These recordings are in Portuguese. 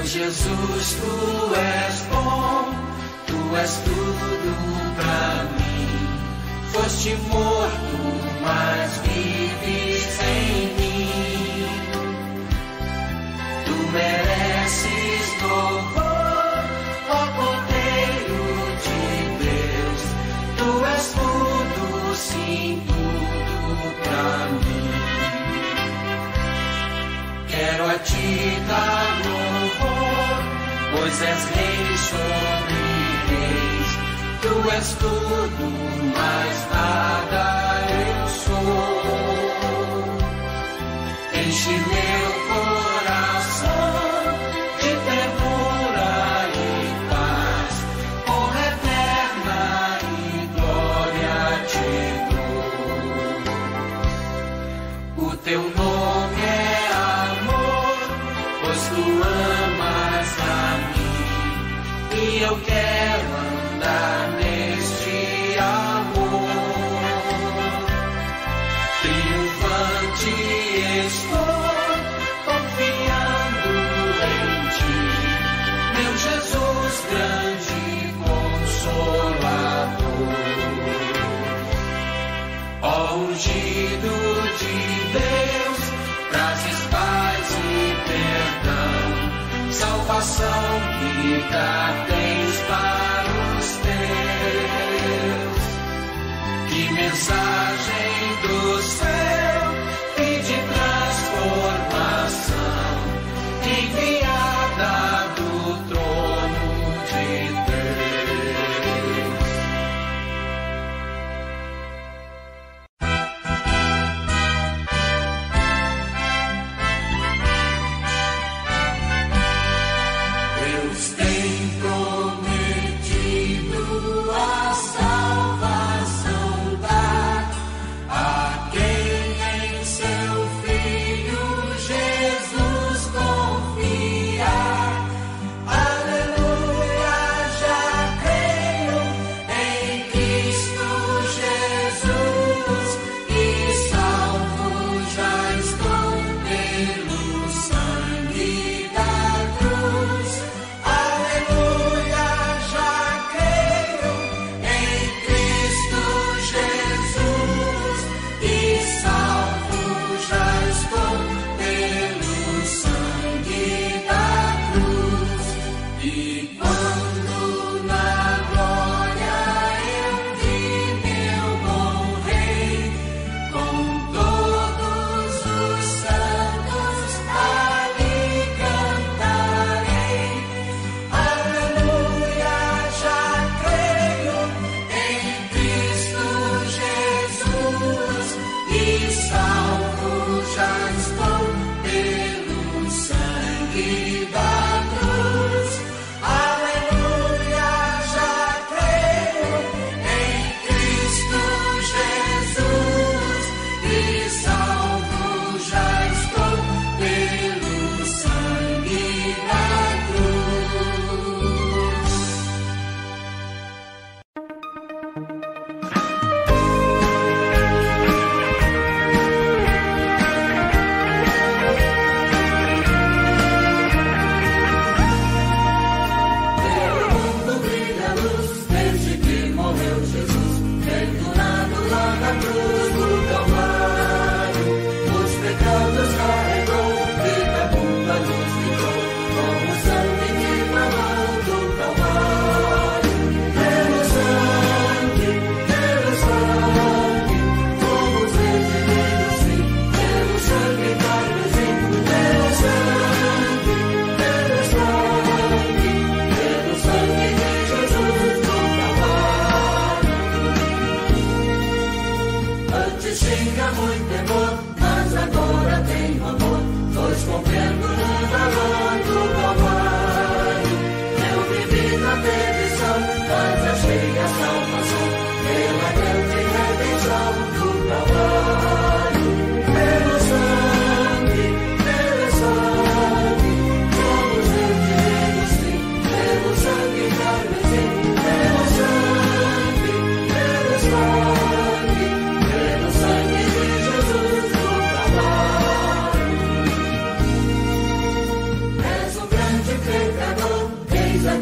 Jesus, tu és bom, tu és tudo pra mim. Foste morto, mas vives em mim. Tu mereces louvor, ó Cordeiro de Deus. Tu és tudo, sim, tudo pra mim. Quero a ti dar louvor, pois és rei sobre reis. Tu és tudo, mas nada eu sou. Enche meu coração de ternura e paz, honra eterna e glória te dou. O teu nome é amor, pois tu amas a mim, e eu quero andar neste amor. Triunfante estou, confiando em ti, meu Jesus, grande consolador. Ó ungido de Deus, trazes paz e perdão, salvação, vida tens para os teus. Que mensagem do céu e de transformação, enviada do trono de Deus. Deus tem prometido a salvação dar a quem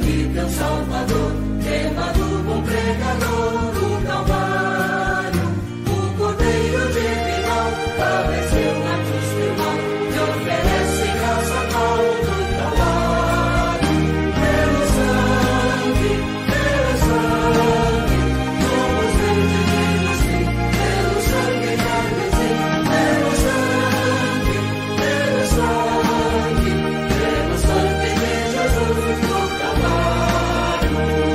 vi teu Salvador, queimado bom pregador do Calvário. O Cordeiro Divinal padeceu na cruz teu mal, te oferece graça tal do Calvário. Pelo sangue, somos redimidos, sim, pelo sangue carmesim, pelo sangue de Jesus do Calvário.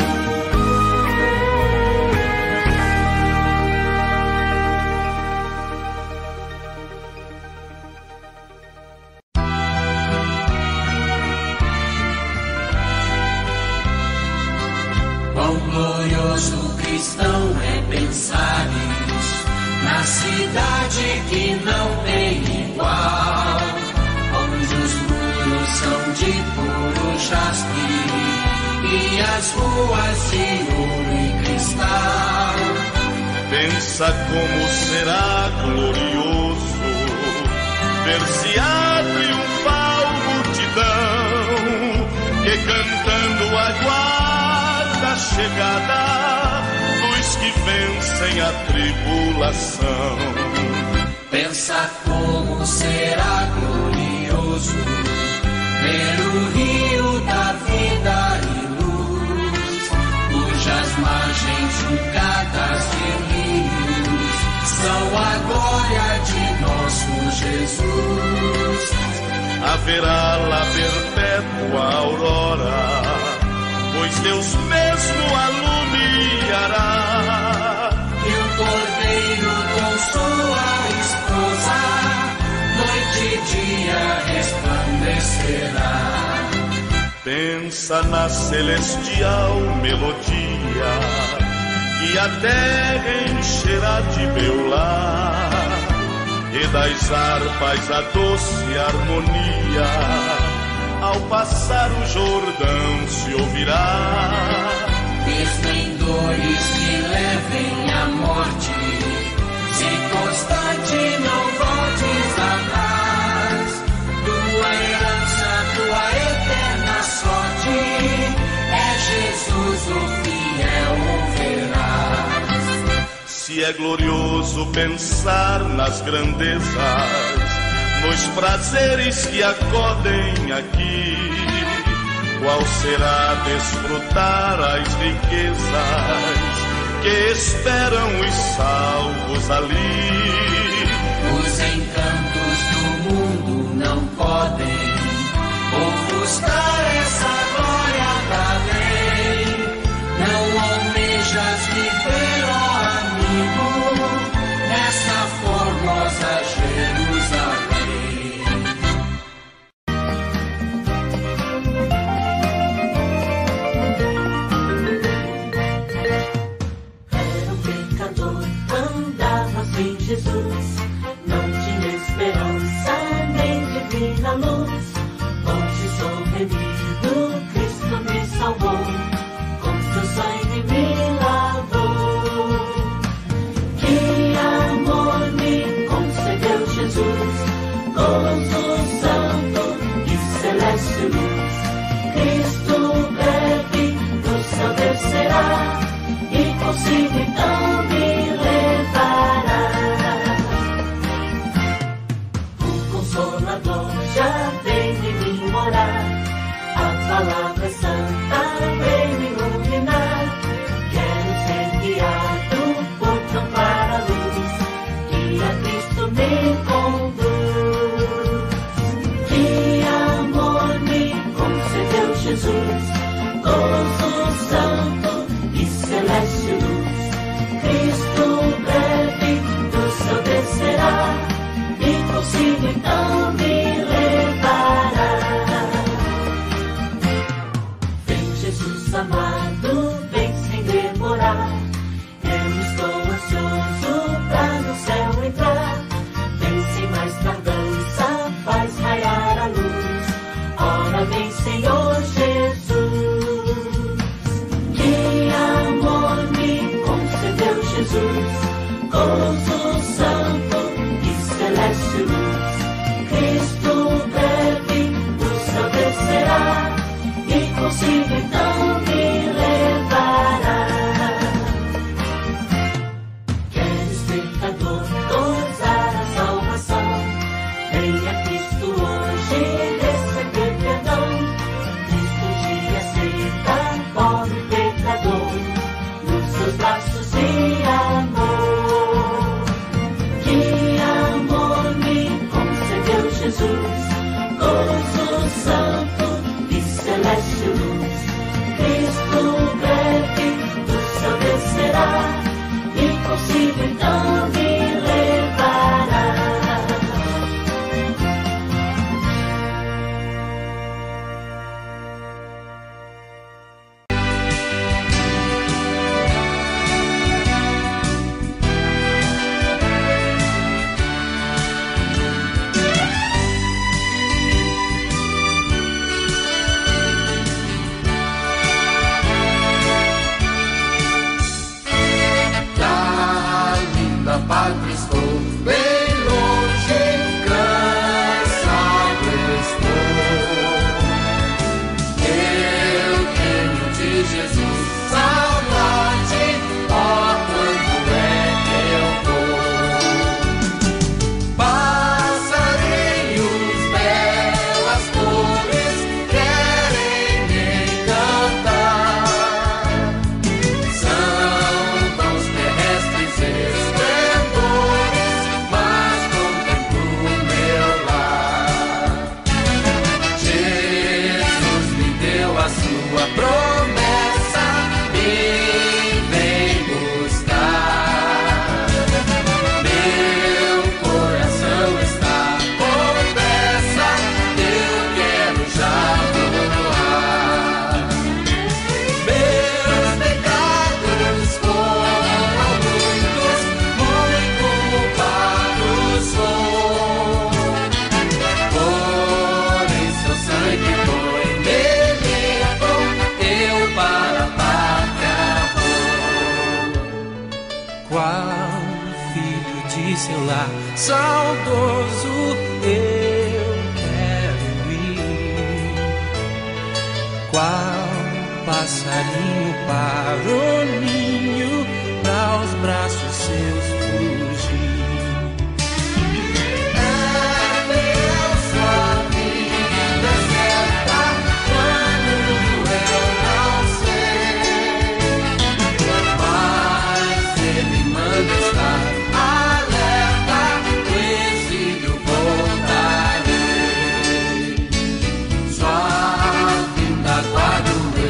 Quão glorioso cristão é pensares na cidade que não tem igual, onde os muros são de puro jaspe e as ruas de ouro e cristal. Pensa como será glorioso ver-se a triunfal multidão que cantando aguarda a chegada dos que vencem a tribulação. Pensa como será glorioso ver o rio da vida e luz, cujas margens julgadas de rios são a glória de nosso Jesus. Haverá lá perpétua aurora, pois Deus mesmo alumiará. E o Cordeiro com sua esposa, noite e dia resplandecerá. Pensa na celestial melodia que a terra encherá de Beulah, e das harpas a doce harmonia ao passar o Jordão se ouvirá. Esplendores que levem à morte, se constante não voltes atrás. Tua herança, tua eterna sorte, é Jesus o fiel verás. Se é glorioso pensar nas grandezas, nos prazeres que acodem aqui, qual será desfrutar as riquezas que esperam os salvos ali? Os encantos do mundo não podem ofuscar essa glória da lei. Não almejas viver, ó amigo, nessa formosa Jerusalém. Jesus, não tinha esperança nem divina luz. Hoje sou remido, Cristo me salvou, com seu sangue me lavou. Que amor me concedeu Jesus, gozo santo e celeste luz. Cristo breve do céu descerá, e consigo então me levará. Já vem em mim morar, a palavra santa vem me iluminar. Quero ser guiado por tão clara luz, que a Cristo me conduz. Que amor me concedeu Jesus, gozo santo e celeste luz. Cristo breve do céu descerá, e consigo então me levará. Vem Jesus amado, vem sem demorar. Eu estou ansioso pra no céu entrar. Vem sem mais tardança, faz raiar a luz. Ora vem Senhor Jesus. Que amor me concedeu Jesus, gozo santo e celeste luz. Cristo breve do céu descerá, e consigo então seu lar saudoso eu quero ir. Qual passarinho para o ninho, para os braços seus fugir.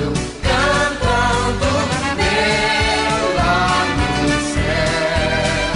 Cantando meu lá no céu.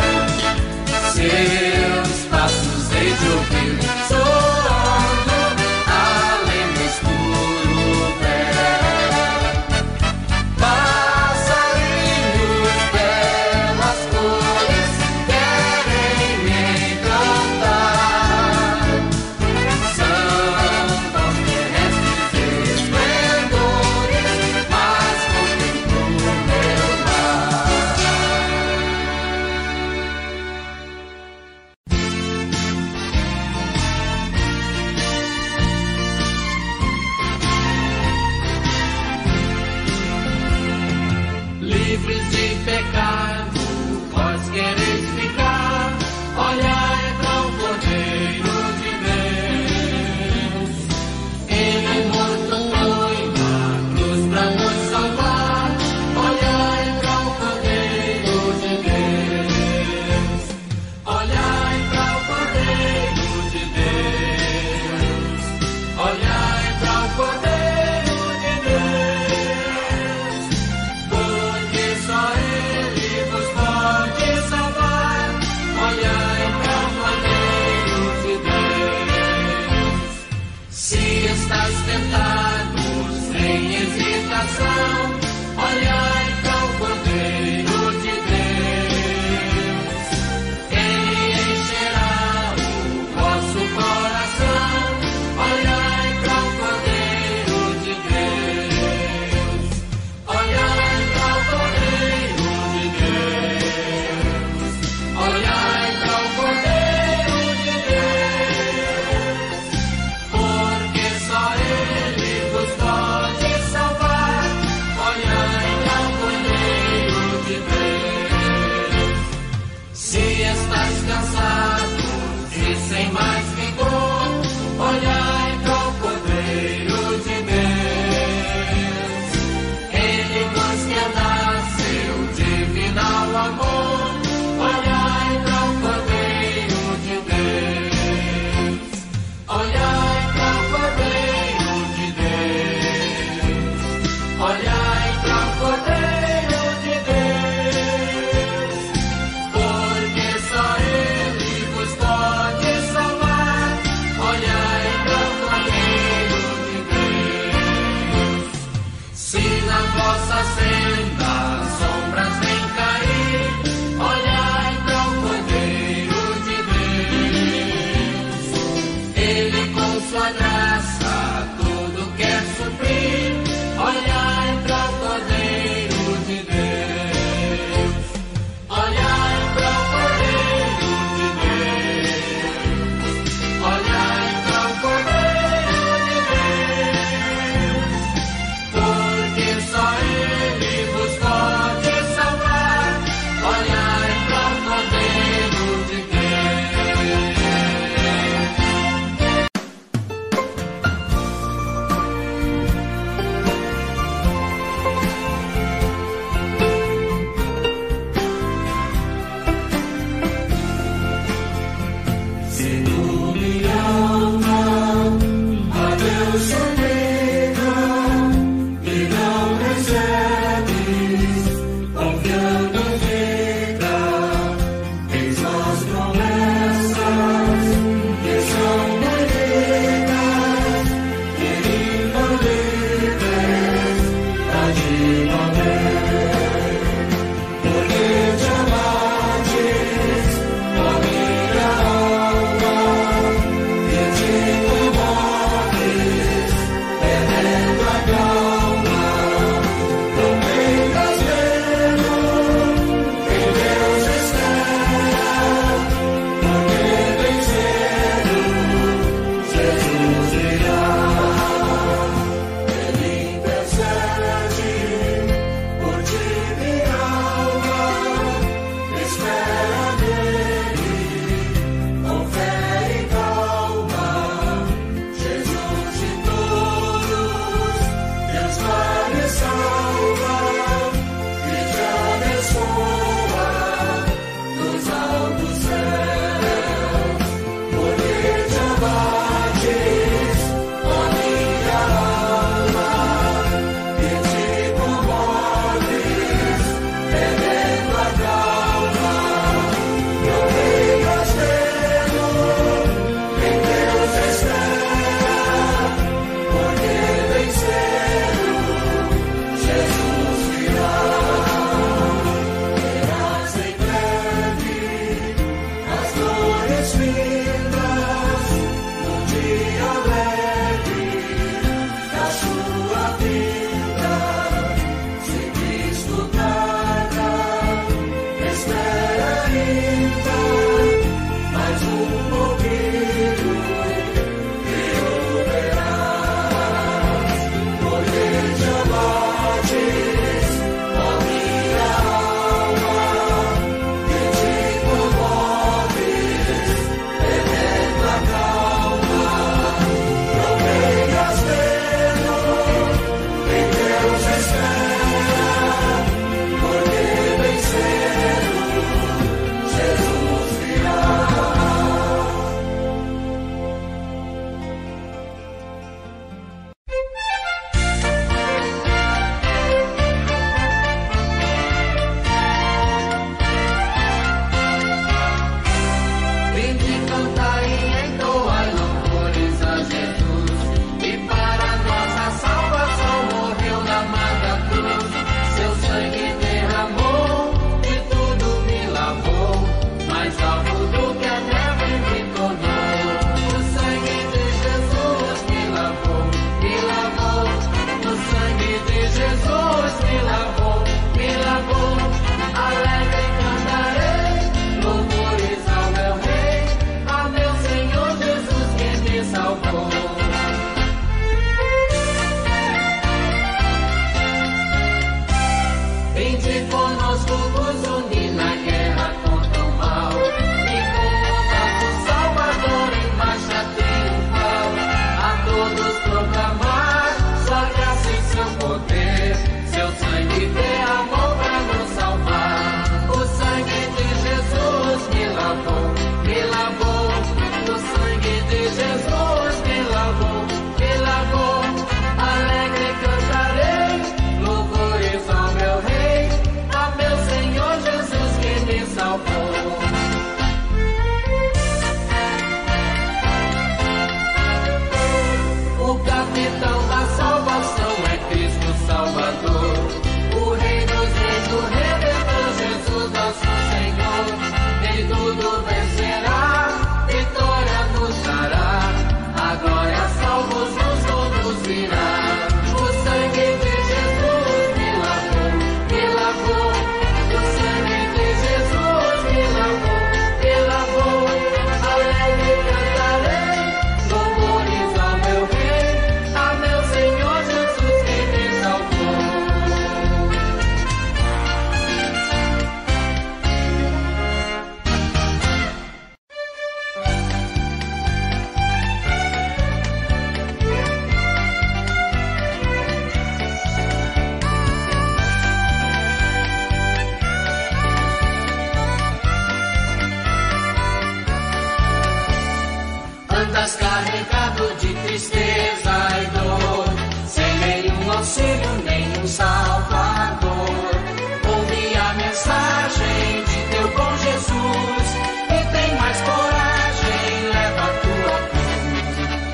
tristeza e dor, sem nenhum auxílio, nenhum salvador. Ouve a mensagem de teu bom Jesus e tem mais coragem, leva a tua cruz.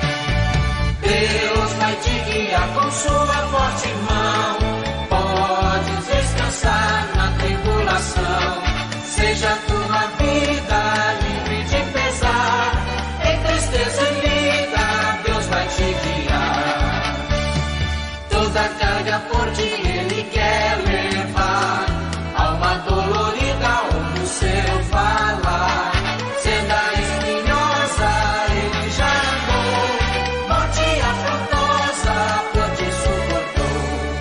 Deus vai te guiar com sua forte mão, podes descansar na tribulação. Seja a tua vida livre de pesar, em tristeza e lida, Deus vai te guiar. Toda carga por ti Ele quer levar, alma dolorida ouve o seu falar. Senda espinhosa Ele já andou, morte afrontosa por ti suportou.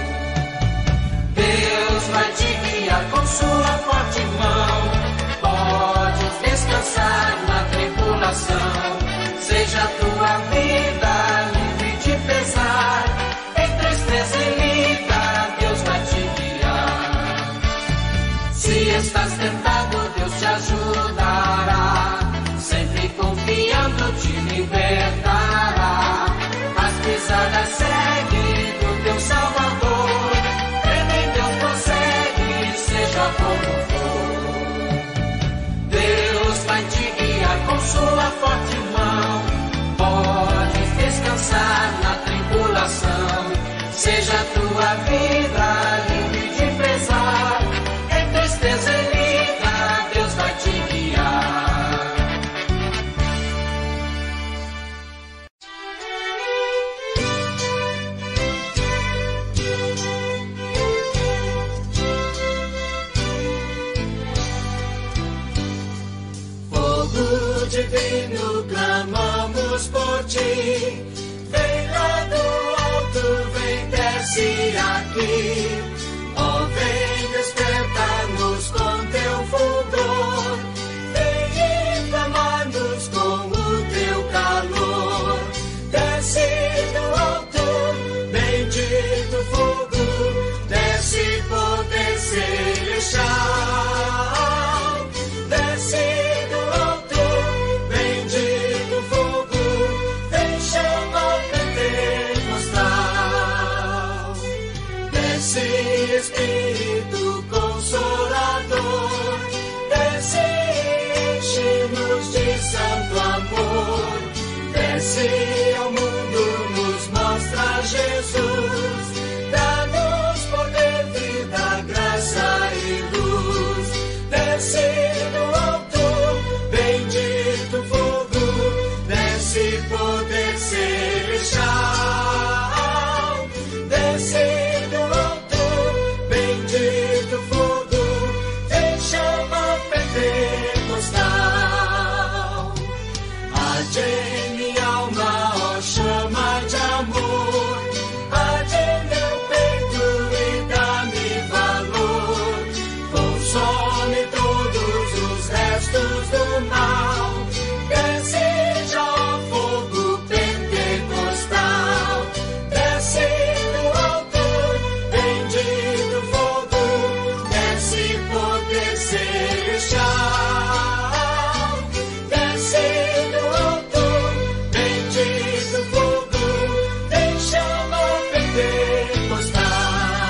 Deus vai te guiar com sua forte mão, podes descansar na tribulação. Seja a tua vida livre de pesar, em tristeza e lida, Deus vai te guiar. Se estás tentado, Deus te ajudará, sempre confiando te libertará. As pisadas segue do teu Salvador, crendo em Deus prossegue, seja como for. Deus vai te guiar com sua forte mão, podes descansar na tribulação. Seja a tua vida livre de pesar, em tristeza e lida, Deus vai te guiar. Fogo divino, clamamos por ti. Vem lá do alto, vem, desce aqui. Oh, vem despertar-nos com teu fulgor. Vem inflamar-nos com o teu calor. Desce do alto, bendito fogo. Desce poder celestial. Desce do alto, bendito fogo. Vem chama pentecostal. Desce Espírito Consolador. Desce, enche-nos de santo amor. Desce ao mundo, nos mostra Jesus. Dá-nos poder, vida, graça e luz. Desce do alto, bendito fogo. Desce poder celestial. Desce do alto, bendito fogo. Vem chama pentecostal. Arde em minha alma, ó chama de amor. Arde em meu peito e dá-me valor. Consome todos os restos do mal. Desce já, ó fogo pentecostal. Desce do alto, bendito fogo. Desce poder celestial. Desce do alto, bendito fogo. Vem chama pentecostal.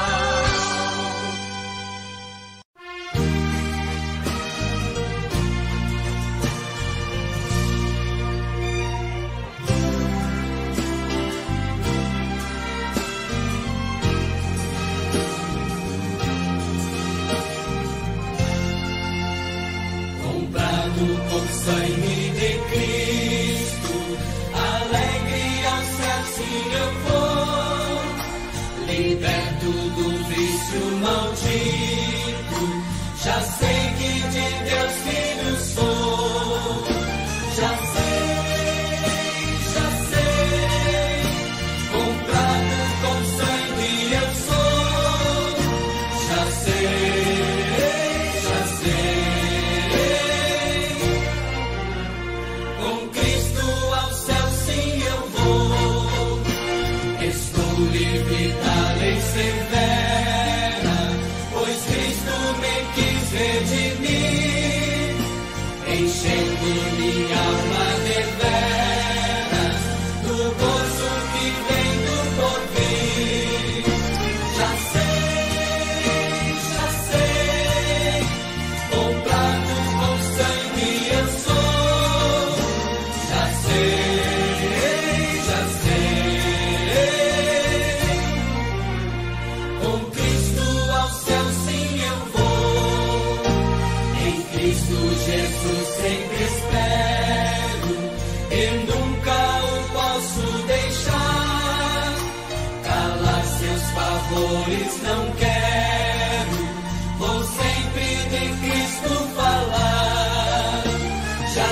Comprado com sangue de Cristo, alegre ao céu sim eu vou. Liberto do vício maldito, já sei que de Deus filho sou. Já sei, comprado com sangue eu sou. Já sei. Com Cristo ao céu sim eu vou. Estou livre da lei severa, pois Cristo me quis redimir. Enchendo minha alma deveras do gozo favores não quero, vou sempre de Cristo falar. Já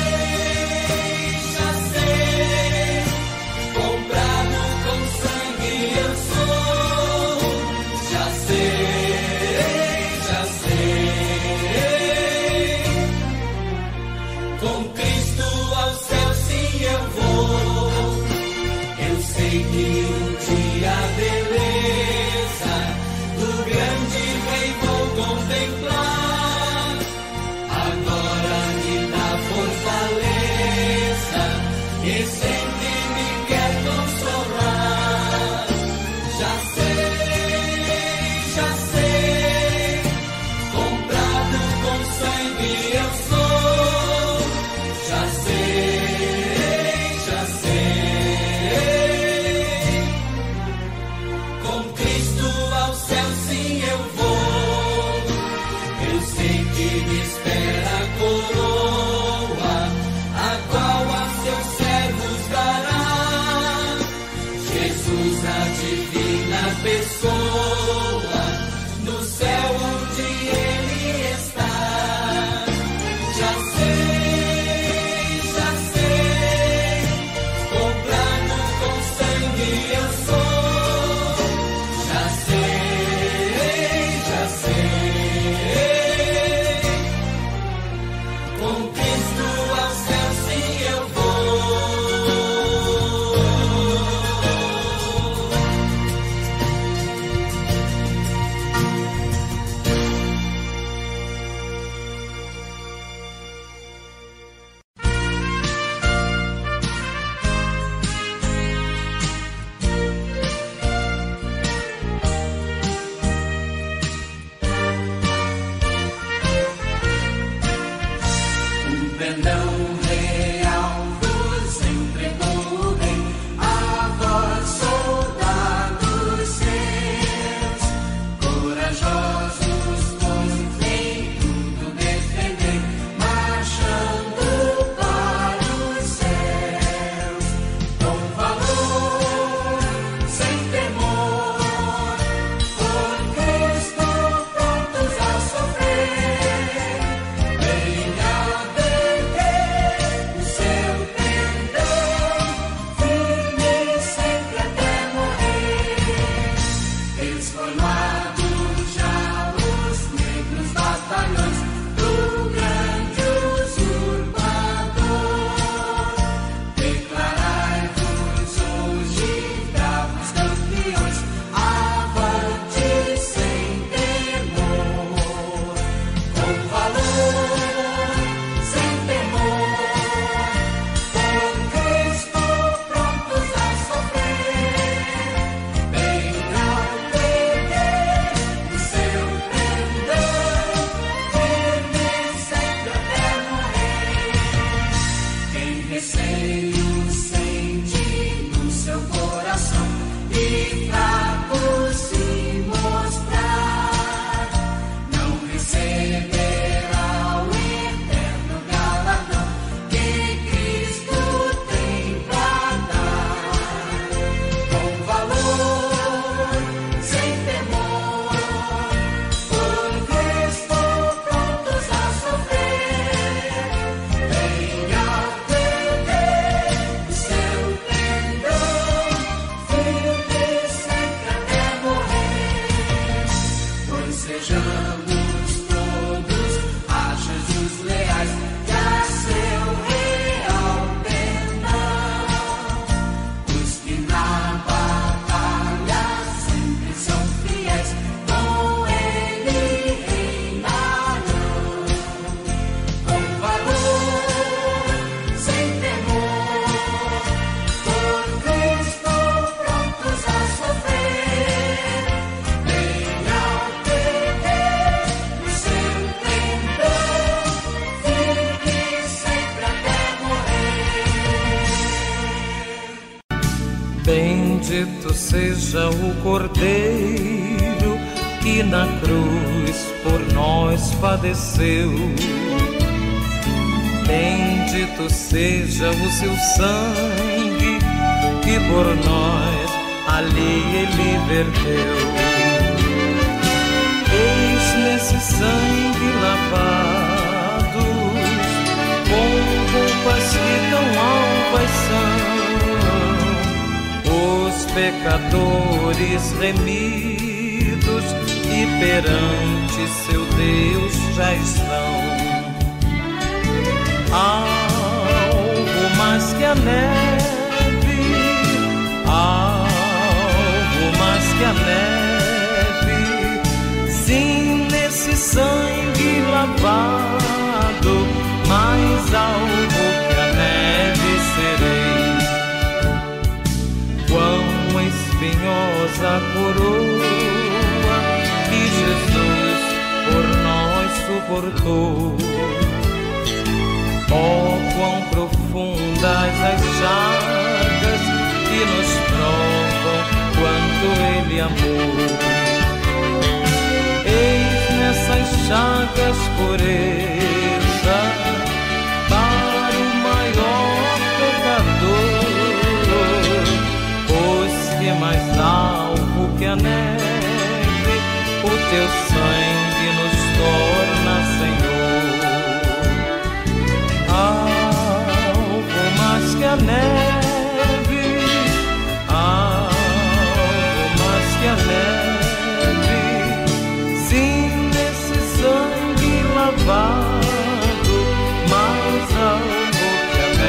sei, comprado com sangue eu sou. Já sei, com Cristo ao céu sim eu vou. Eu sei que um dia a beleza do grande Rei vou contemplar. Agora me dá fortaleza e sempre me quer consolar. Já sei, comprado com sangue eu sou. Já sei, com Cristo ao céu sim eu vou. Eu sei que me espera a coroa, a qual a seus servos dará. Jesus, a divina pessoa, no céu onde Ele está. Já sei, comprado com sangue eu sou. Já sei, com Cristo ao céu sim eu vou. Perdão real vos entregou o Rei, a vós soldados seus, corajosos pois em tudo defender, marchando para os céus, com valor, sem temor, por Cristo prontos a sofrer, venha o seu pendão, firme sempre até morrer. Transformados já os negros batalhões do grande usurpador, declarai-vos hoje bravos campeões, avante sem temor, com valor, sem temor, por Cristo prontos a sofrer, bem ao perder o seu pendão, firme sempre até morrer. Quem receio sente no seu coração e fraco se mostrar, não receberá o eterno galardão que Cristo tem pra dar. Com valor, sem temor, por Cristo prontos a sofrer, bem ao perder o seu pendão, firme sempre até morrer. Pois sejamos todos a Jesus leais e a seu real perdão. Os que na batalha sempre são fiéis, com Ele reinarão. Com valor, sem temor, por Cristo prontos a sofrer, bem ao perder o seu pendão, firme sempre até morrer. Bendito seja o Cordeiro que na cruz por nós padeceu. Bendito seja o seu sangue que por nós ali ele verteu. Eis nesse sangue lavados, com roupas que tão alvas são, os pecadores remidos e perante seu Deus já estão. Algo mais que a neve, algo mais que a neve, sim, nesse sangue lavado, mais algo que a neve serei. Quão espinhosa coroa que Jesus por nós suportou. Oh, quão profundas as chagas que nos provam quanto Ele amou. Eis nessas chagas pureza para o maior pecador, pois que mais alvo que a neve, o teu sangue nos torna, Senhor. Algo mais que a neve, algo mais que a neve, sim, nesse sangue lavado, mais algo que a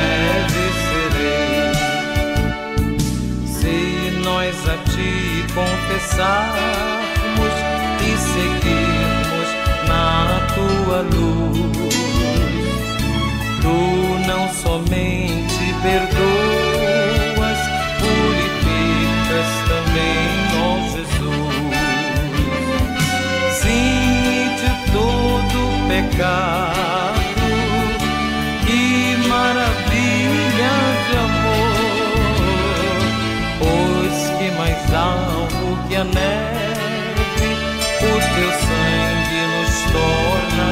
neve serei. Se nós a ti confessarmos e seguirmos na tua luz, tu não somente perdoas, purificas também, ó Jesus. Sim, de todo pecado, que maravilha de amor, pois que mais alvo que a neve, o teu sangue nos torna,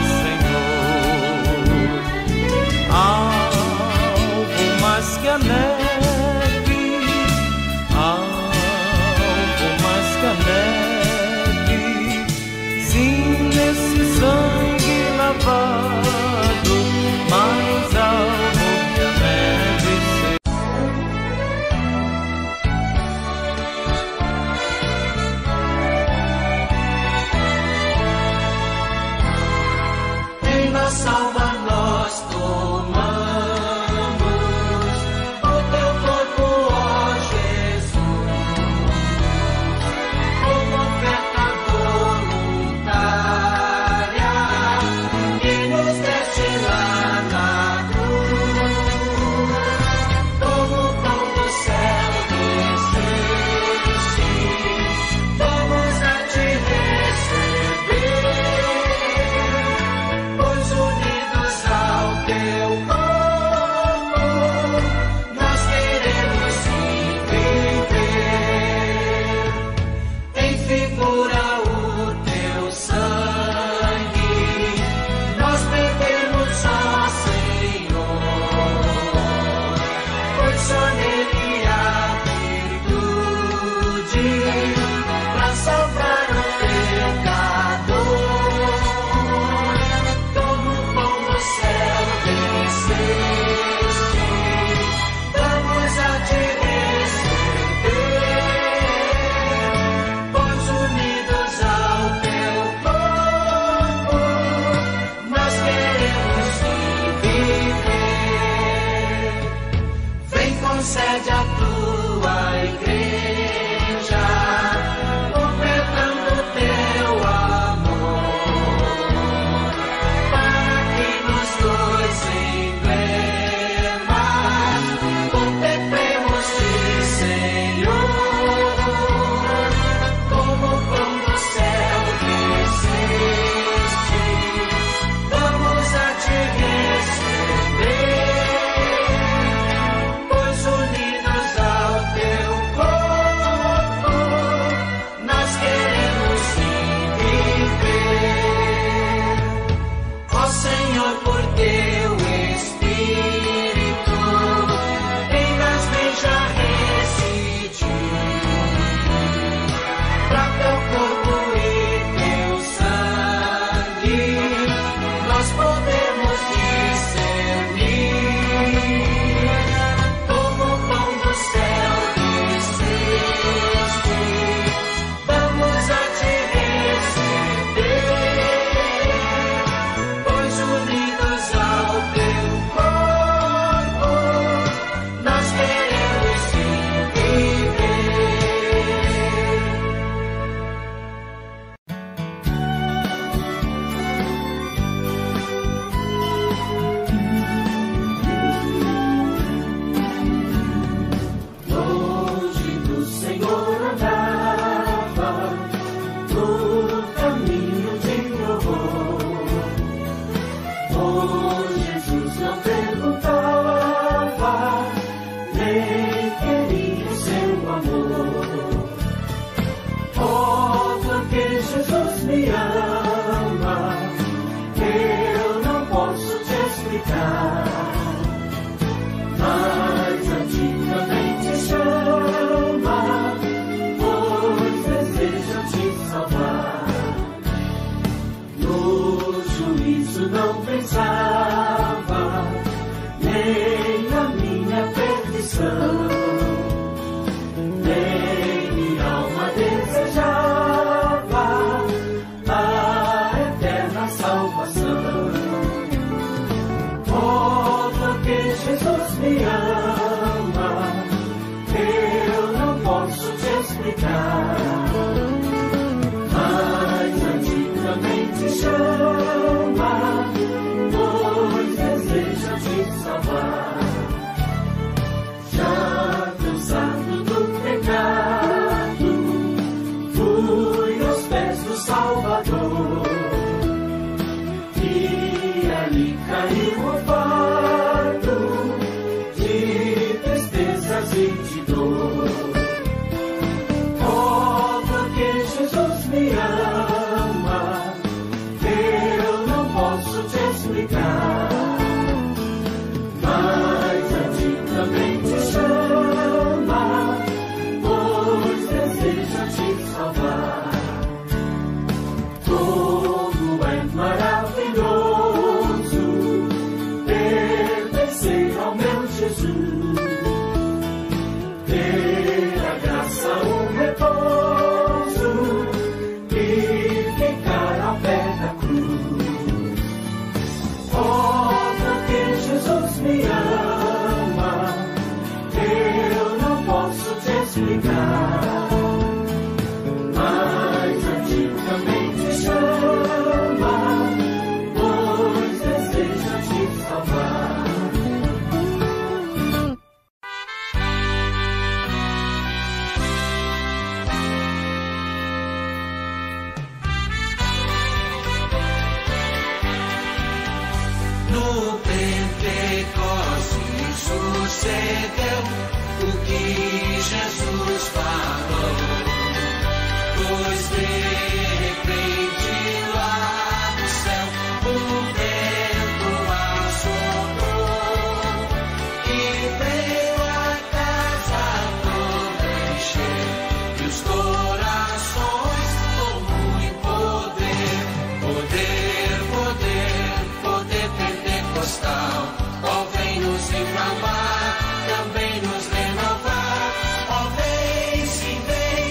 Senhor. Algo mais que a neve, algo mais que a neve, sim, nesse sangue lavado, mais algo que a neve ser. Em nossa alma nós tomamos o teu corpo, ó Jesus, como oferta voluntária, e no caminho de louvor. Oh, Jesus não perguntava, nem queria o seu amor. Oh, porque Jesus me ama, eu não posso te explicar. Mas a ti também te chama, pois deseja te salvar. No juízo não pensava, nem na minha perdição, nem minha alma desejava a eterna salvação. Oh, porque Jesus me ama, eu não posso te explicar. Mas a ti também te chama, pois deseja te salvar. Já cansado do pecado, fui aos pés do Salvador, e ali caiu o fardo de tristezas e de dor. Oh, porque Jesus me ama, eu não posso te explicar. Mas a ti também te chama, pois deseja te salvar. Como é maravilhoso pertencer ao meu Jesus, ter a graça, o repouso e ficar ao pé da cruz. Oh, porque Jesus me ama, eu não posso te explicar. Mas a ti também te chama, pois deseja te salvar. No Pentecostes sucedeu o que Jesus falou, pois de repente lá do céu o vento assoprou e veio a casa toda encher e os corações com muito poder, poder, poder, poder pentecostal. Ó, vem nos inflamar, também nos renovar. Ó, vem, sim, vem.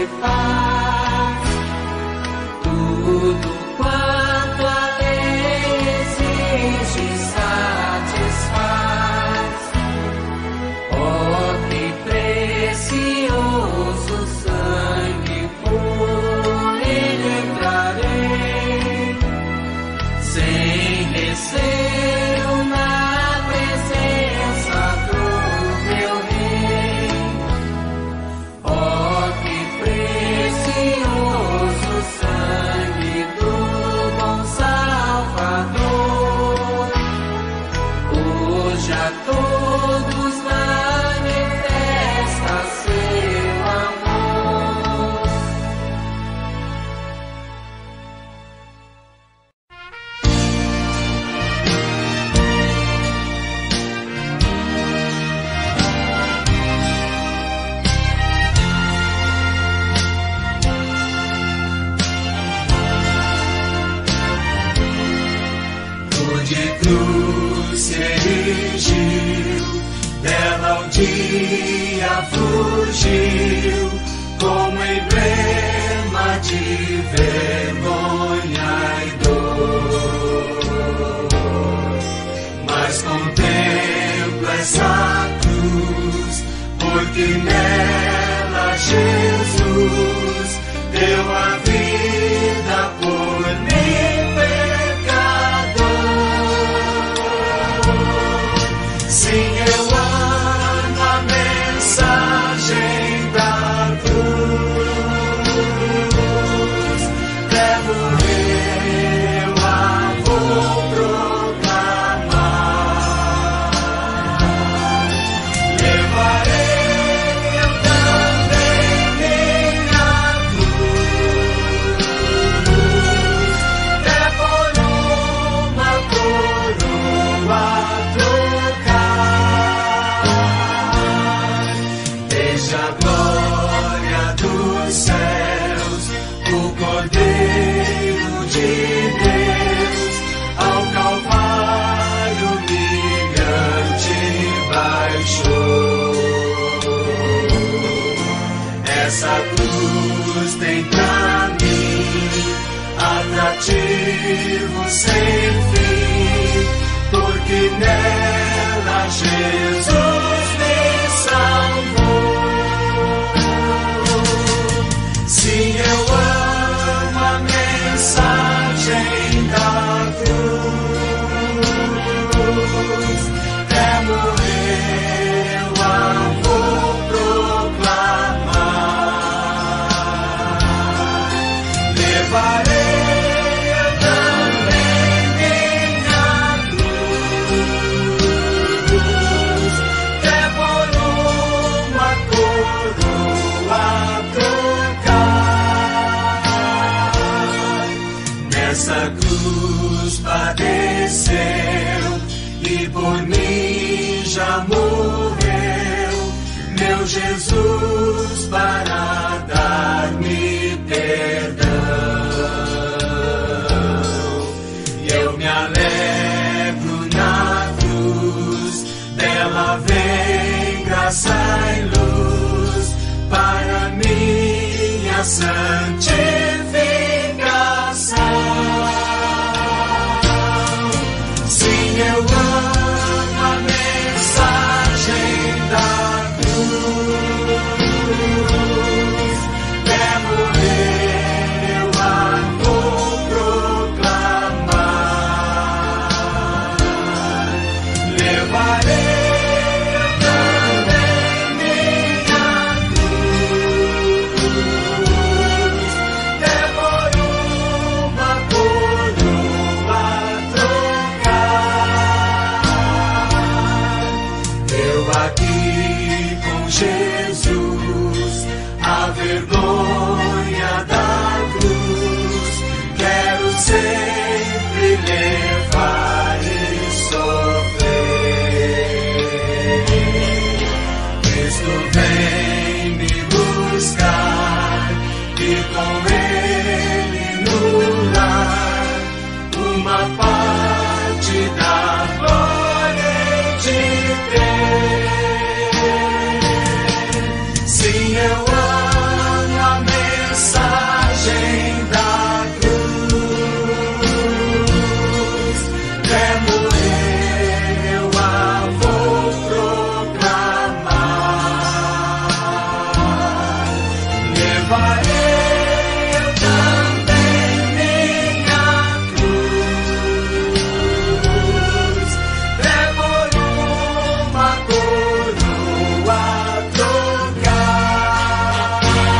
você faz. Tudo quanto a lei exige satisfaz. Oh, que precioso sangue, por ele entrarei, sem receio na presença do meu Rei. Oh, que precioso sangue do bom Salvador, hoje a todos manifesta seu amor. De cruz se erigiu, dela um dia fugiu, como emblema de vergonha e dor. Mas contemplo essa cruz, porque nela Jesus deu a vida por mim, sim, eu amo a mensagem da cruz. Levo eu a vou proclamar. Levarei eu também minha cruz, até por uma coroa a glória dos céus, o Cordeiro de Deus, ao Calvário humilhante baixou. Essa cruz tem pra mim atrativo sem fim, porque nela Jesus me salvou. Sim, eu amo a mensagem da cruz, até morrer eu a vou proclamar. Levarei eu também minha cruz, até por uma coroa trocar. Nessa cruz padeceu e por mim já morreu, meu Jesus, para dar-me perdão. E eu me alegro na cruz, dela vem graça e luz para minha santificação. Sim, eu amo a mensagem da cruz, até morrer eu a vou proclamar. Levarei eu também levarei eu também minha cruz, levo numa coroa trocar.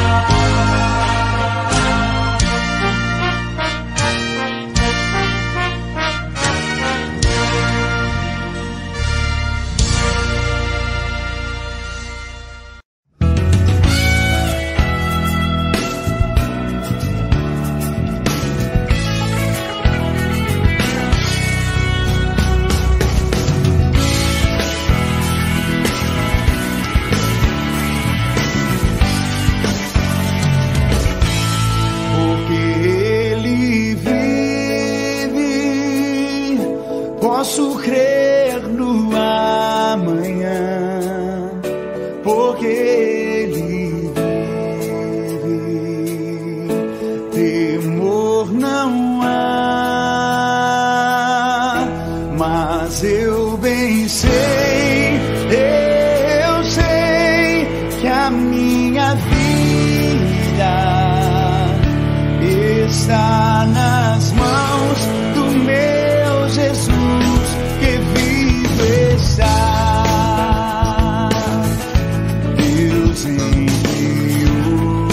Posso crer no amanhã, porque Ele vive. Temor não há, mas eu bem sei, eu sei que a minha vida está nas mãos do meu Jesus. Deus enviou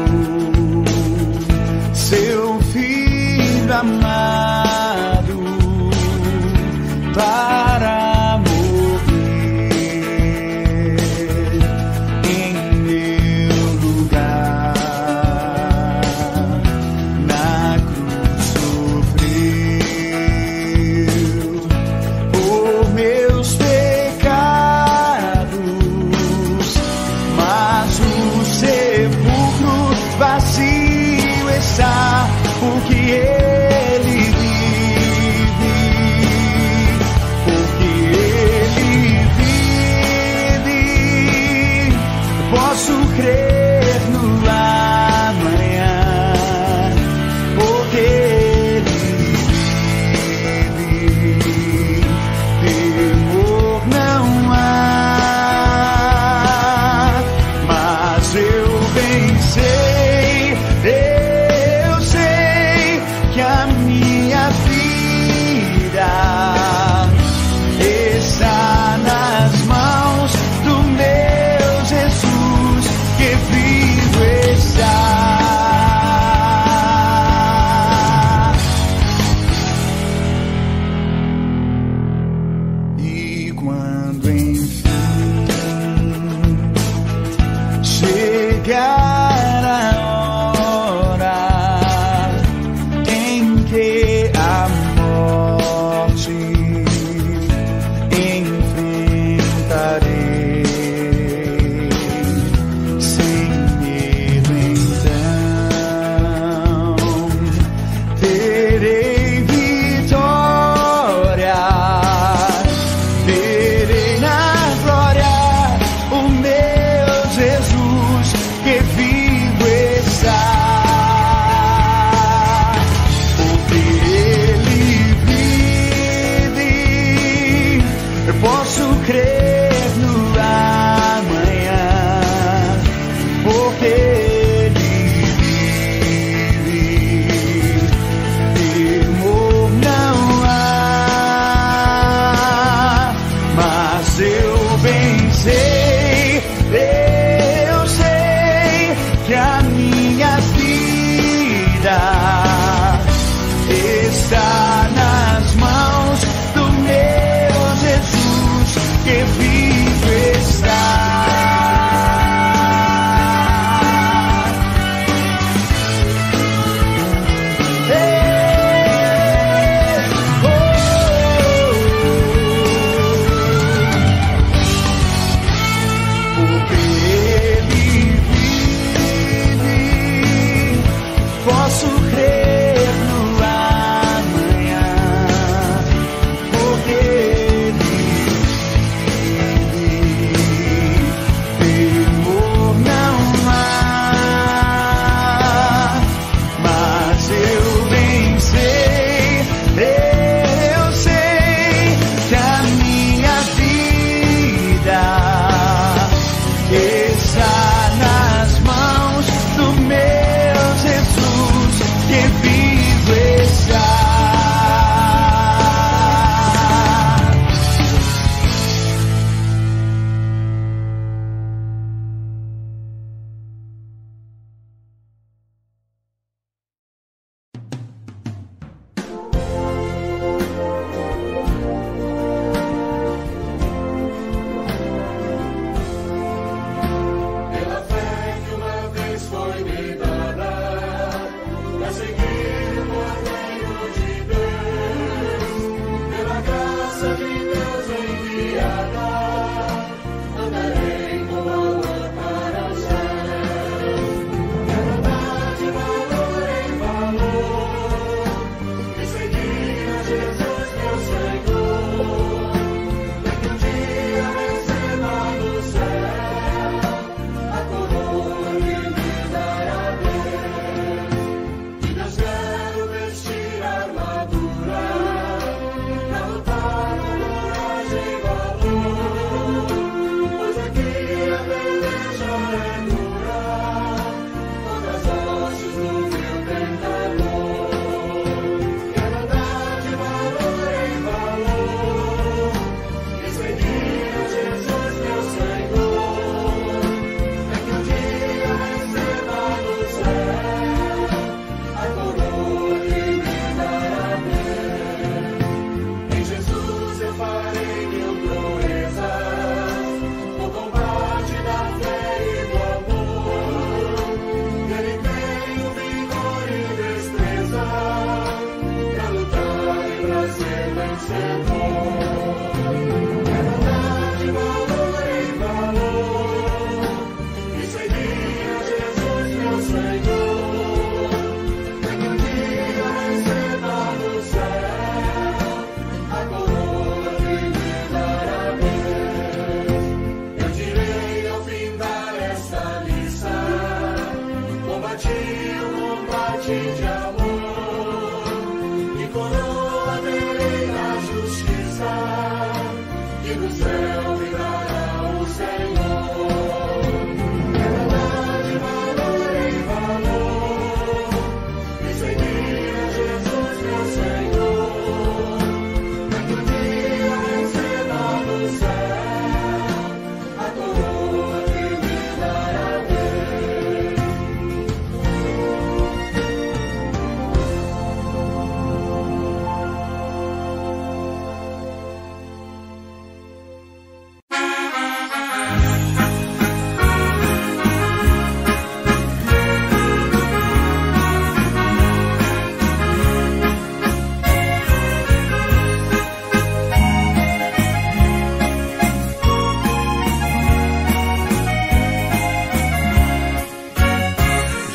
seu Filho amado para morrer em meu lugar. Na cruz sofreu por meus pecados, mas o sepulcro vazio está, porque Ele vive, porque Ele vive. Posso crer no amanhã, porque Ele vive. Temor não há, mas eu bem sei, eu sei que a minha vida está nas mãos do meu Jesus, que vivo está. E quando enfim chegar a hora em que a morte enfrentarei, sem medo então terei vitória, verei na glória o meu Jesus que vive.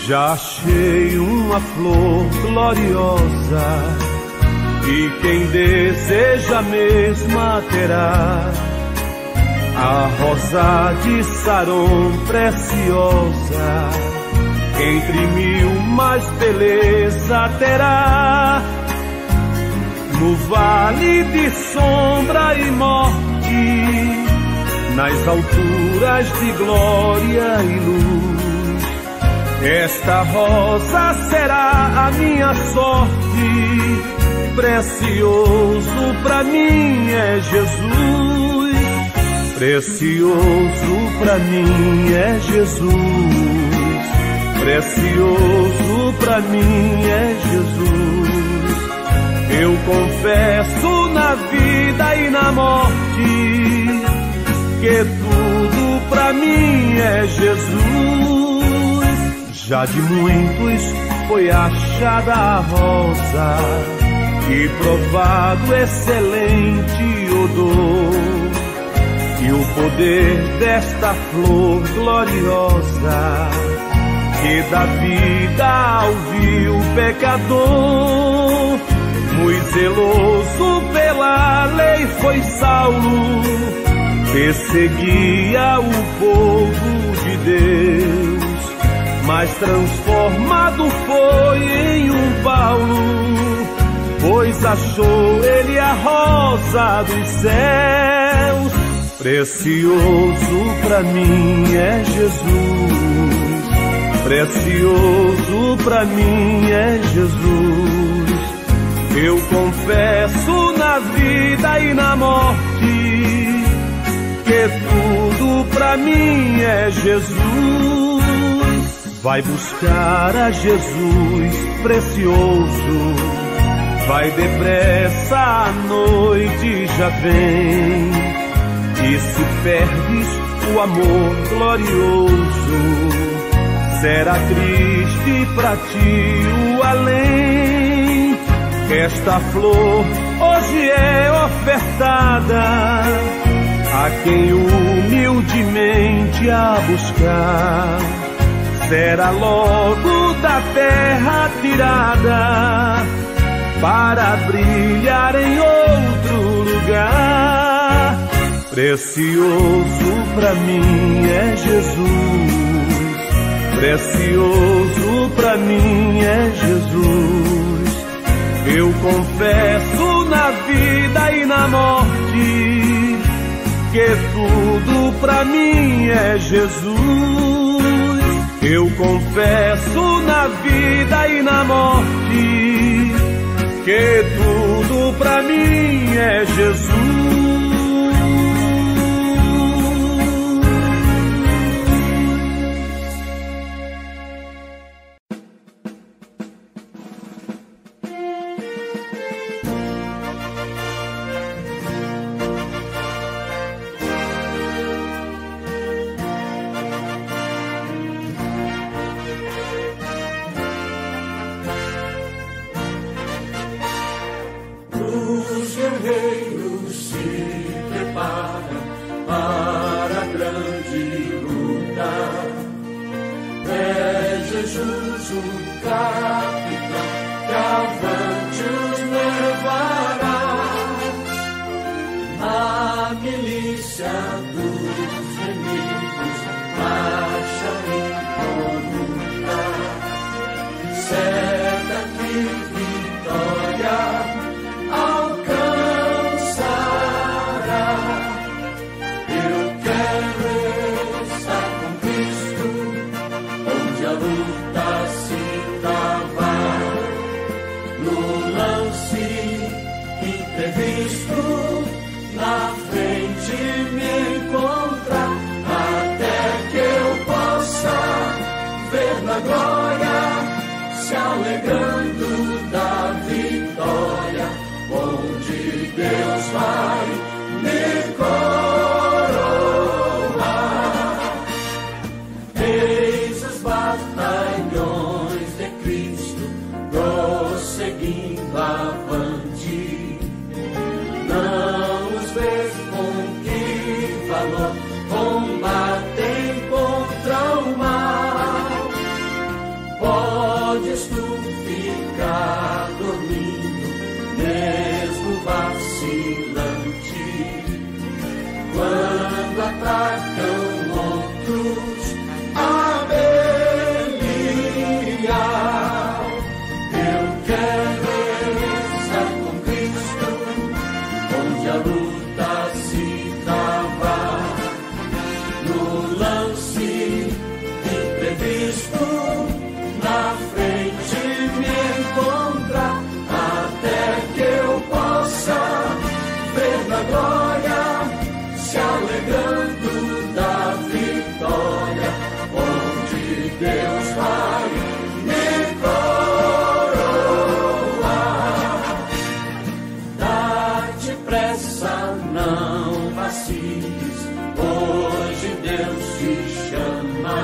Já achei uma flor gloriosa, e quem deseja a mesma terá. A rosa de Saron preciosa, entre mil mais beleza terá. No vale de sombra e morte, nas alturas de glória e luz, esta rosa será a minha sorte. Precioso pra mim é Jesus, precioso pra mim é Jesus, precioso pra mim é Jesus. Eu confesso na vida e na morte que tudo pra mim é Jesus. Já de muitos foi achada a rosa e provado excelente odor, e o poder desta flor gloriosa que dá vida ao vil pecador. Muito zeloso pela lei foi Saulo, perseguia o povo de Deus, mas transformado foi em um Paulo, pois achou ele a rosa dos céus. Precioso pra mim é Jesus, precioso pra mim é Jesus. Eu confesso na vida e na morte que tudo pra mim é Jesus. Vai buscar a Jesus precioso, vai depressa, a noite já vem. E se perdes o amor glorioso, será triste pra ti o além. Esta flor hoje é ofertada a quem humildemente a buscar. Será logo da terra tirada para brilhar em outro lugar. Precioso pra mim é Jesus, precioso pra mim é Jesus. Eu confesso na vida e na morte que tudo pra mim é Jesus. Eu confesso na vida e na morte que tudo pra mim é Jesus. podes tu ficar dormindo, mesmo vacilante, quando atacam outros a Belial. Eu quero estar com Cristo, onde a luta se trava, no lance imprevisto, na frente me encontrar, até que eu possa ver na glória, se alegrando da vitória, onde Deus vai me coroar. Dá-te pressa, não vaciles, hoje Deus te chama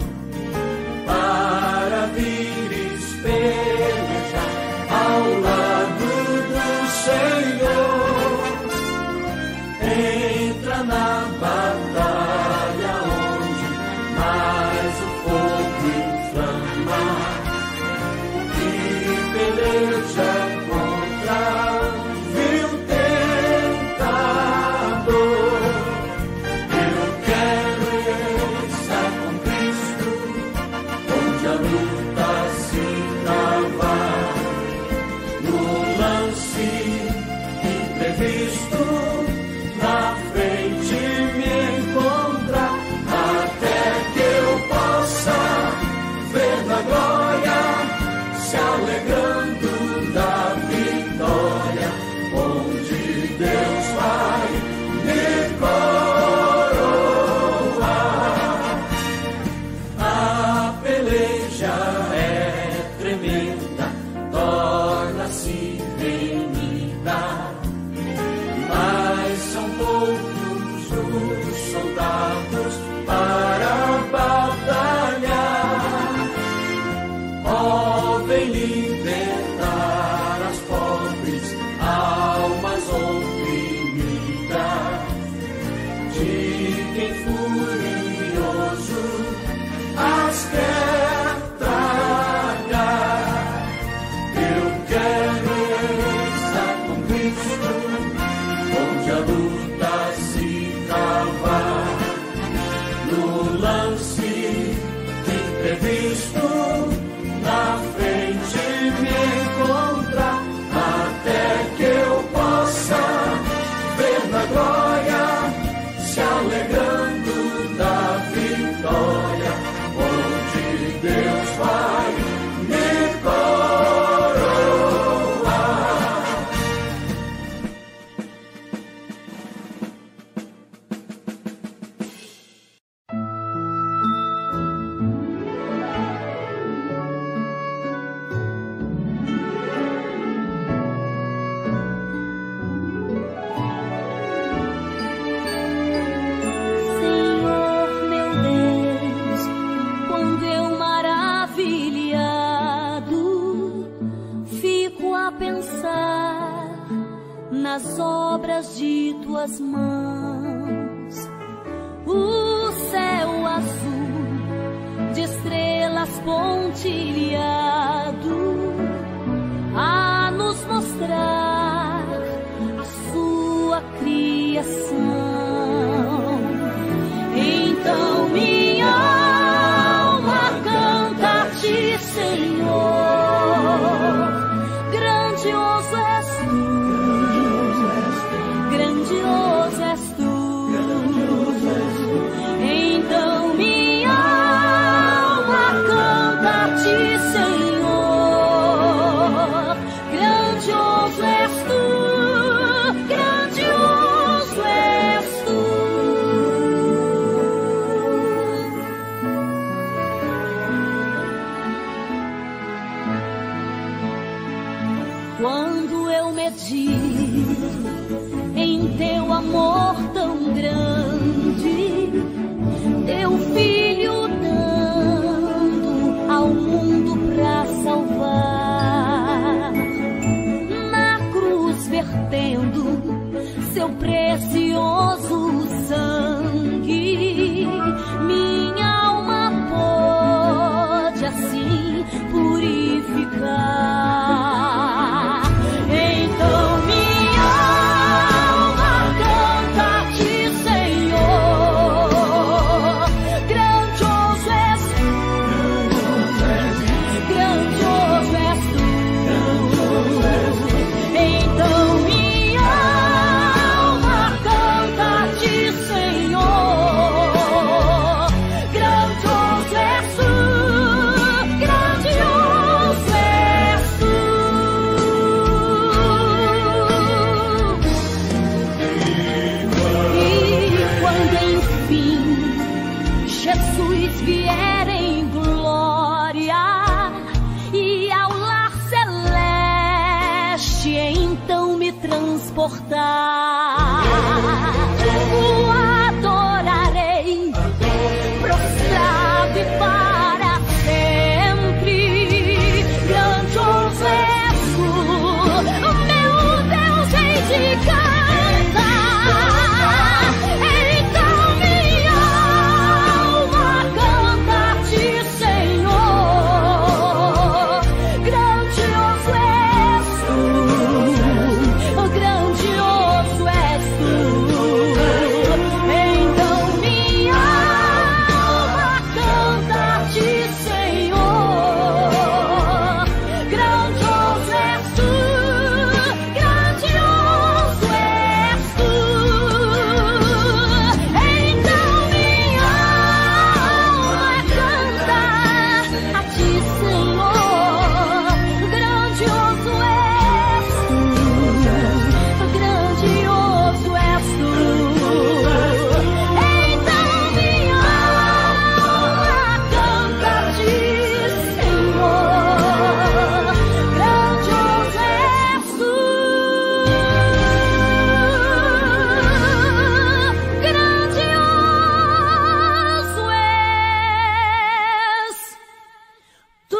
para vires pelejar ao lado do Senhor. Entra na batalha onde mais o fogo inflama e peleja contra vil tentador. Eu quero estar com Cristo, onde a luta se trava, no lance imprevisto, na frente me encontrar, até que eu possa ver na glória, se alegrando da vitória, onde Deus vai me coroar. A peleja é tremenda, torna-se renhida, mas são poucos os soldados para batalhar. Ó, vem libertar as pobres almas oprimidas, de quem furioso as quer tragar. Eu quero estar com Cristo, onde a luta se trava, no lance imprevisto, na frente me encontrar, até que eu possa ver na glória, se alegrando da vitória, onde Deus vai me coroar. Senhor meu Deus, quando eu maravilhado fico a pensar nas obras de tuas mãos, o céu azul de estrelas pontilhado a nos mostrar a sua criação. Então minha alma canta a ti, Senhor. Grandioso és tu, grandioso és tu. Então minha alma canta a ti, Senhor. Grandioso és tu, grandioso és tu. Quando eu medito em teu amor tão grande, teu filho dando ao mundo pra salvar, na cruz vertendo seu precioso sangue, minha alma pode assim purificar. suportar. O adorarei, prostrado e para sempre. Grandioso és tu, meu Deus, rei de cantar. Então minha alma canta-te, Senhor. Grandioso és tu, grandioso és tu. Então minha alma canta-te, Senhor. Grandioso és tu, grandioso és tu. Então minha alma canta a ti, Senhor. Grandioso és tu, grandioso és tu. Então minha alma canta a ti, Senhor. Grandioso és tu, grandioso és tu.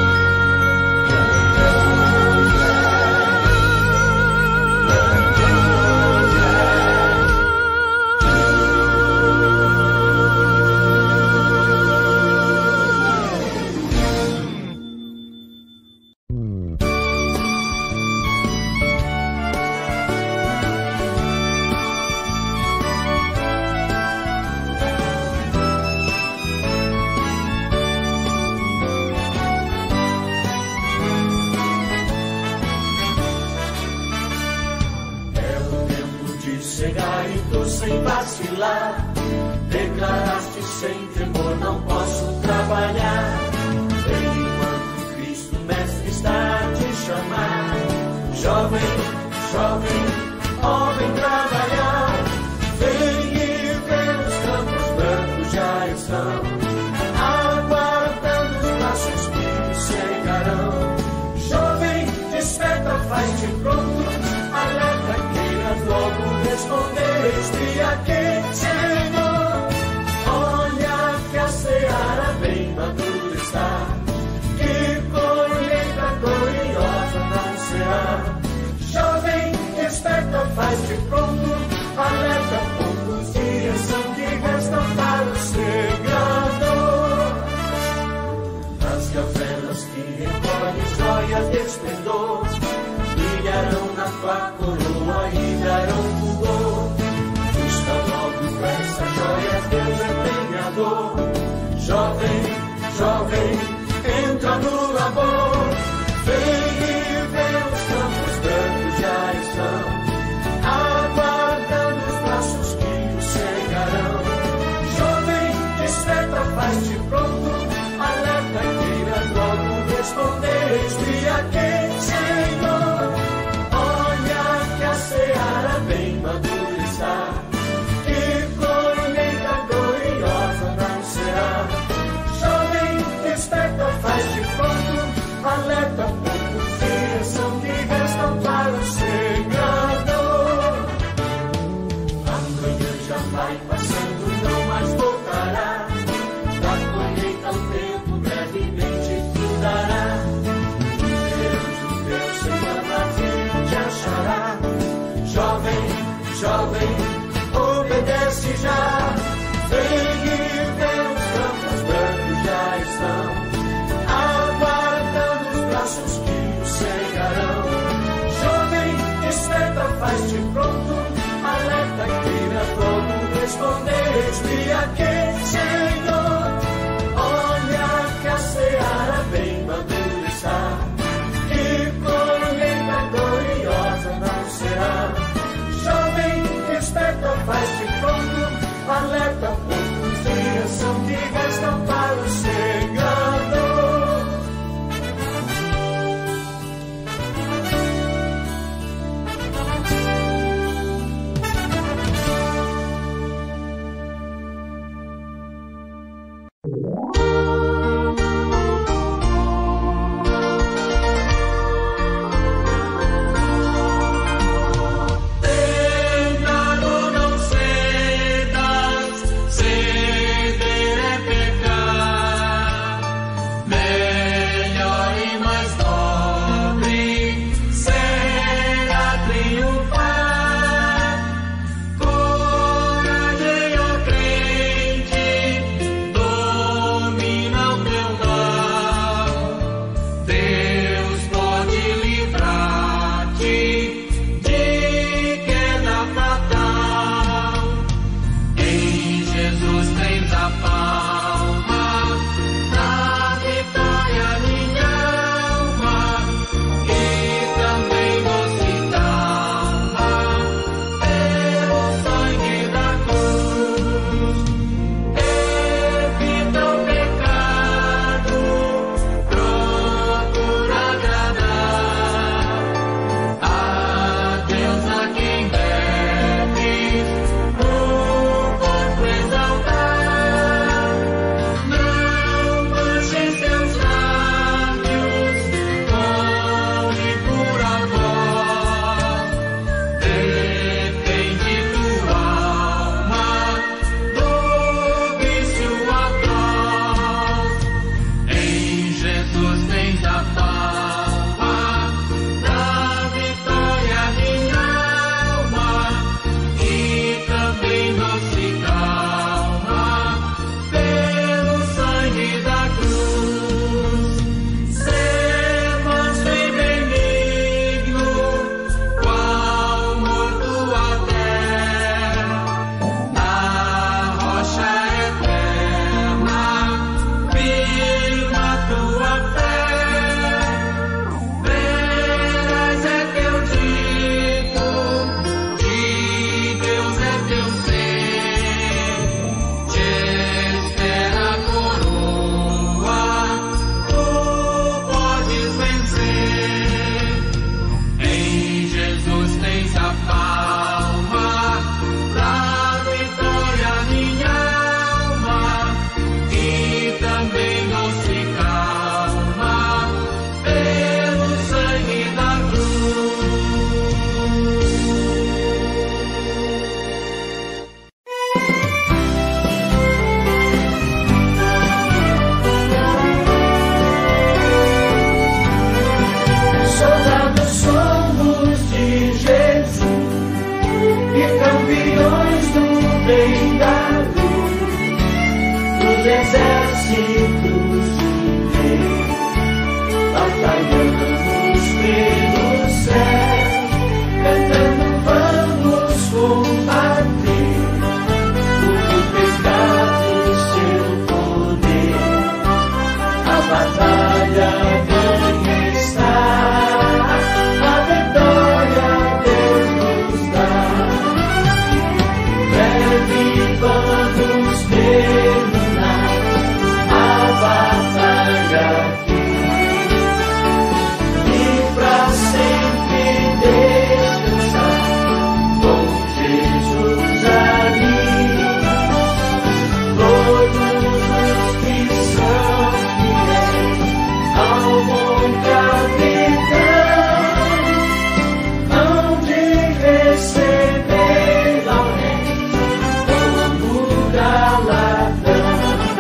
É o tempo de chegar e tu sem vacilar declaraste sem temor, não posso trabalhar. Vem enquanto Cristo Mestre está a te chamar. Jovem, jovem, ó, vem trabalhar. Vem e vê os campos brancos já estão aguardando os braços que chegarão. Jovem, desperta, faz-te pronto, alerta, queiras logo responder. Eis-me aqui, Senhor. Olha que a seara bem madura está, que colheita gloriosa não será. Jovem, desperta, faz-te pronto, alerta, poucos dias são que restam para o Senhor. Rasga velas que recolhem joias de esplendor, brilharão na tua coroa e darão fulgor. Busca logo essas joias, Deus é premiador. Jovem, jovem, entra no labor. Vem e vê os campos brancos já estão aguardando os braços que chegarão. Jovem, desperta, faz-te pronto, alerta, queiras logo responder. Eis-me aqui, Senhor. Olha que a seara bem madura está, que colheita gloriosa não será. Jovem, desperta, faz-te pronto, alerta, poucos dias são que restam para o Senhor. Amanhã já vai passando, não mais voltará. Da colheita o tempo brevemente tu dará. Perante o teu Senhor vazio te achará. Jovem, jovem, obedece já. Vem e vê os campos brancos já estão aguardando os braços que o cegarão. Jovem, desperta, faz-te pronto, alerta, queira logo responder. Eis-me aqui, Senhor. Olha que a seara bem madura está, que colheita gloriosa não será. Jovem, desperta, faz-te pronto, alerta, poucos dias são que restam para o Senhor. exércitos de Deus, batalhamos pelo céu, cantando vamos combater o pecado e seu poder. A batalha ganha está, a vitória Deus nos dá. Breve vamos terminar a batalha aqui e pra sempre descansar com Jesus ali. Todos os que são fiéis ao bom capitão hão de receber laurel como galardão.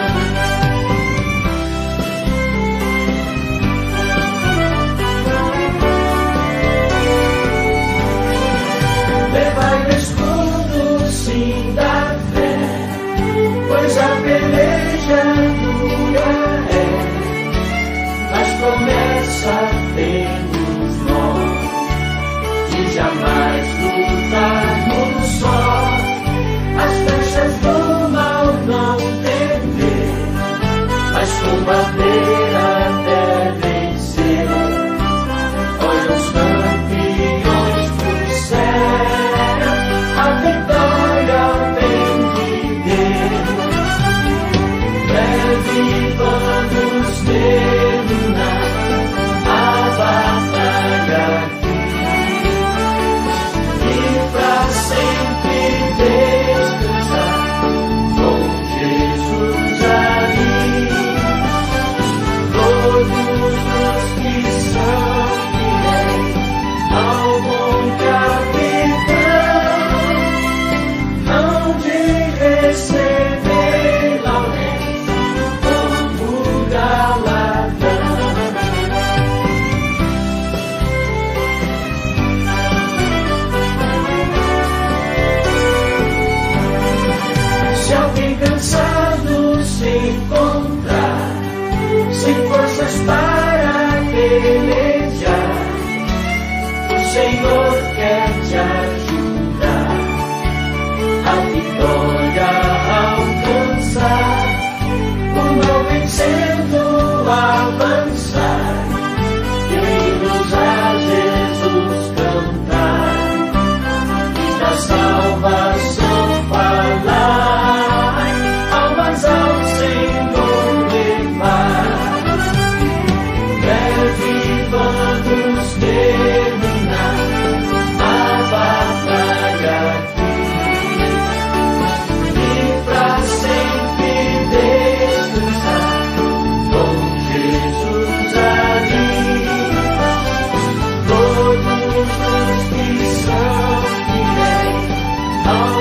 Levai o escudo, sim, da fé, pois a peleja dura é, mas promessa temos nós, de jamais lutarmos só, as flechas do mal não temer, mas combater até vencer. Olha os campeões do céu, a vitória vem de Deus. Breve vamos terminar a batalha aqui e pra sempre descansar com Jesus ali. Todos os que são fiéis ao bom capitão hão de receber laurel como galardão. Se alguém cansado se encontrar, sem forças para pelejar, o Senhor quer te ajudar a vitória a alcançar, o mal vencendo avançar, queremos a Jesus cantar e da salvação falar, almas ao Senhor levar. Breve vamos terminar a batalha aqui e pra sempre descansar com Jesus ali. Todos os que são fiéis ao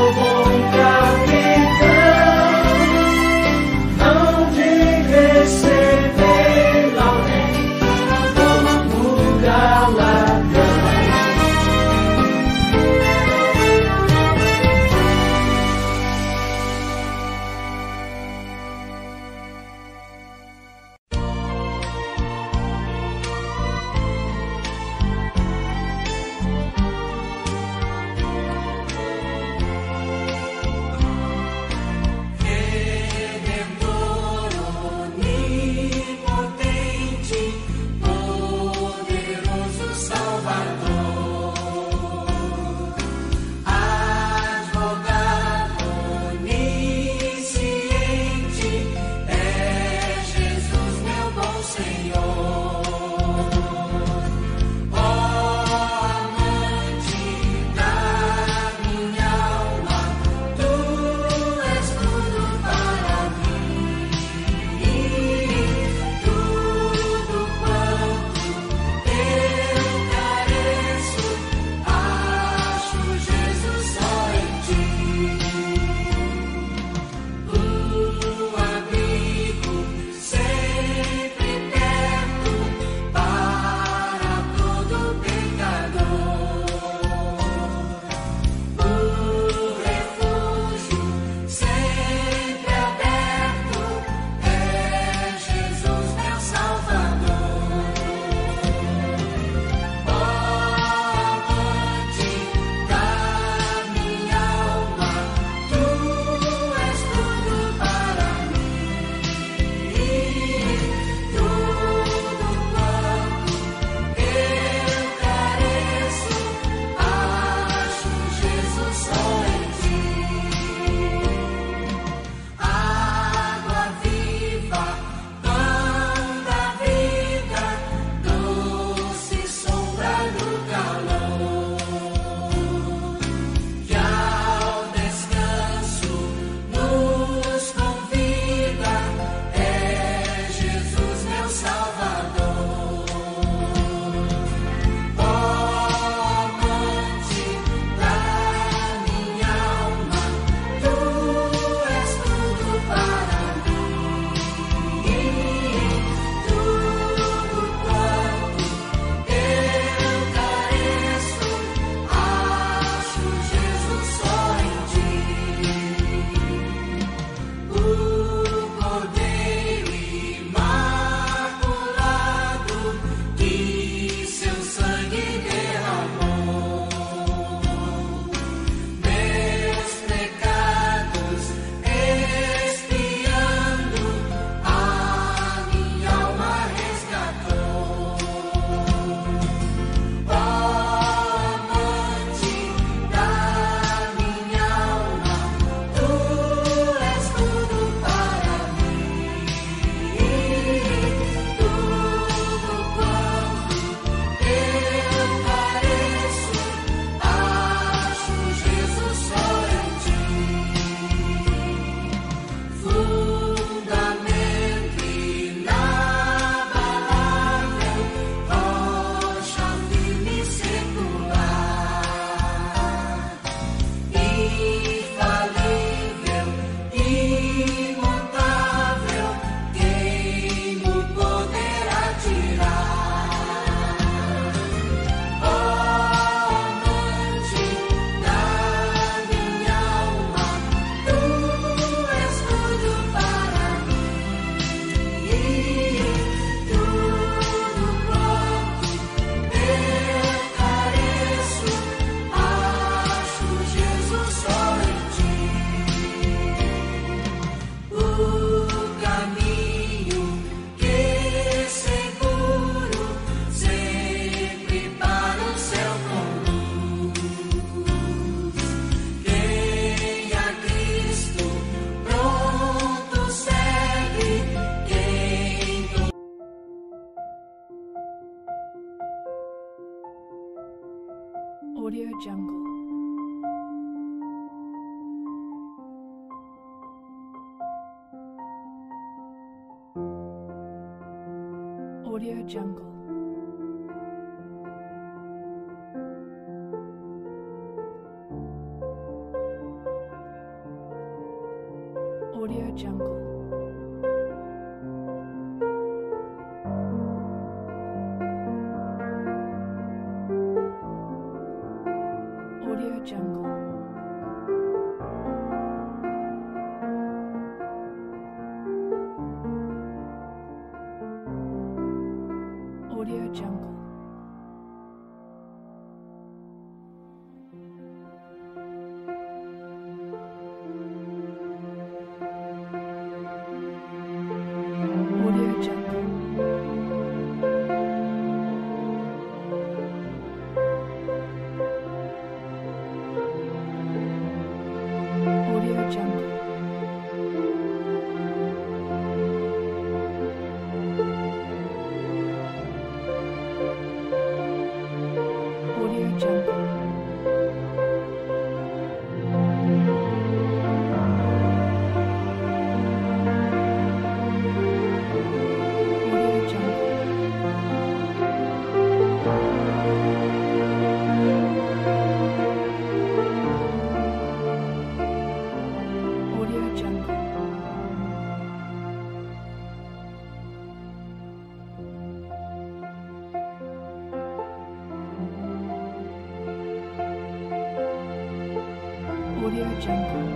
Audio Jungle. Audio Jungle. Audio Jungle. Audio Jungle. Audio Jungle. Audio Jungle. Audio Jungle. Audio Jungle. Audio Jungle. Audio Jungle. Audio Jungle.